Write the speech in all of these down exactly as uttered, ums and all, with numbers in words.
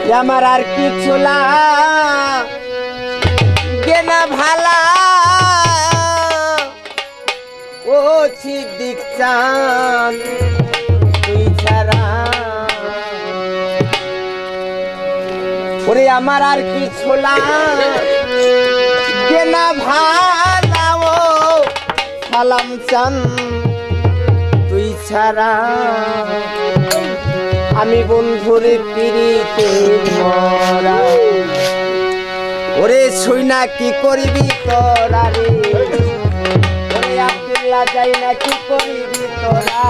আমার আর কিছু লাগে না ভালা ও সিদ্দিক চান তুই ছাড়া ওরে আমার আর কিছু লাগে না ভালা ও সালাম চান তুই ছাড়া আমি বন্ধুরে পিরিতে মরা ওরে শুইনা কি করবি তোরা রে ওরে আব্দুল্লাহ যাই না কি করবি তোরা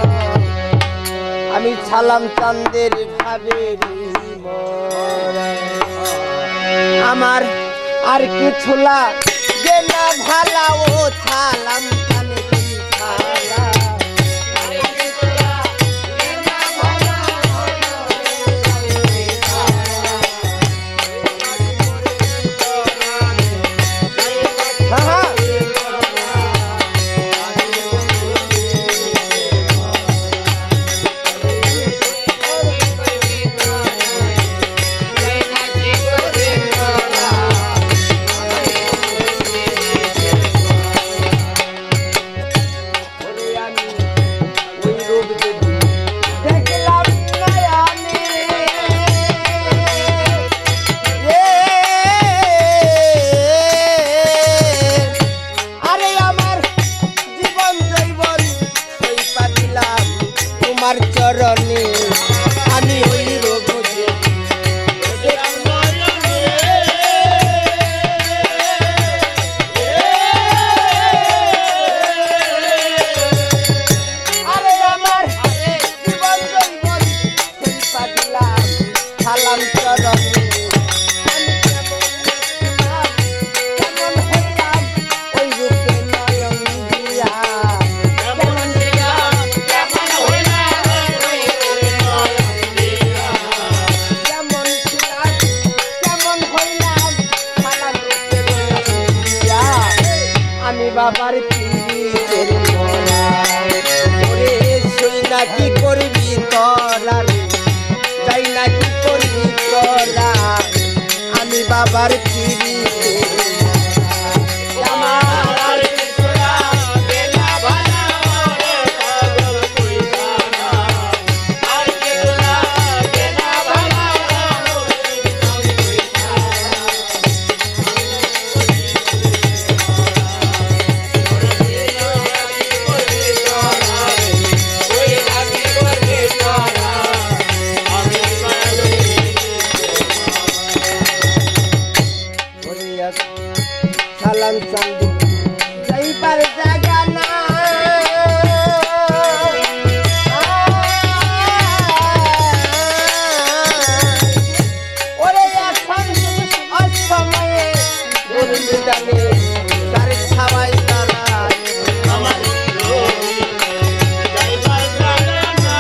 আমি সালাম চাঁদের ভাবে মরা আমার আর কিছু লাগে না ভালা ও সালাম চাঁদে ছাড়া চরণে আমি ওই রোগ আরে আমার জীবন জৈবন পাঠিলাম সালাম চরণে বাবার পীরের মরা ওরে শুই না কি করবি তোরা যাই না কি করবি তোরা আমি বাবার পীরের সালাম চাঁদ যাইবার জায়গা না ওরে এখন অসময়ে বলবি জানে তার সবাই দাঁড়ায় আমার যাইবার জায়গা না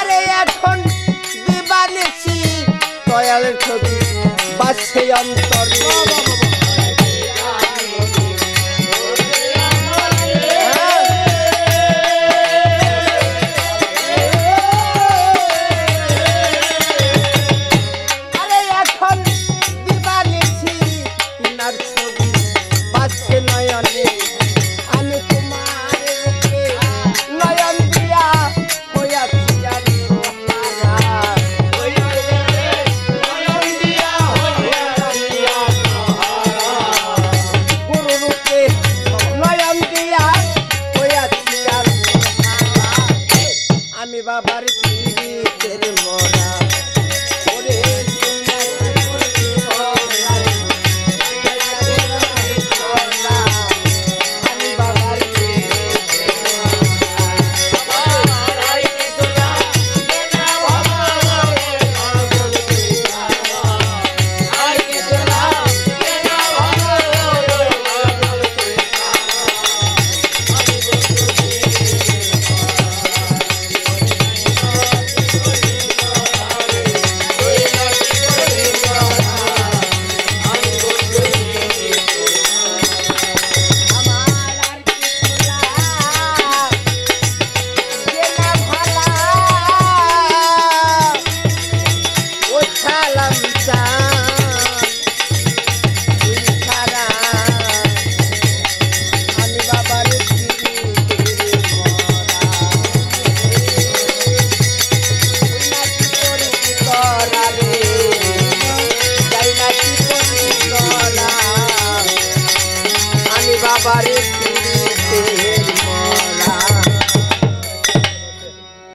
দয়ালের ছবি বাসে অন্তর আমি বাবার পীড়িতের মরা